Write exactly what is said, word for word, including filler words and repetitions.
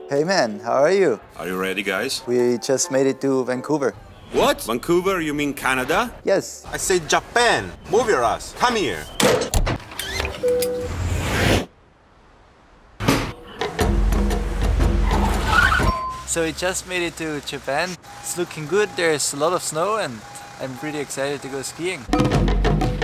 Hey man, how are you? Are you ready, guys? We just made it to Vancouver. What? Vancouver? You mean Canada? Yes. I say Japan. Move your ass. Come here. So we just made it to Japan. It's looking good. There's a lot of snow and I'm pretty excited to go skiing.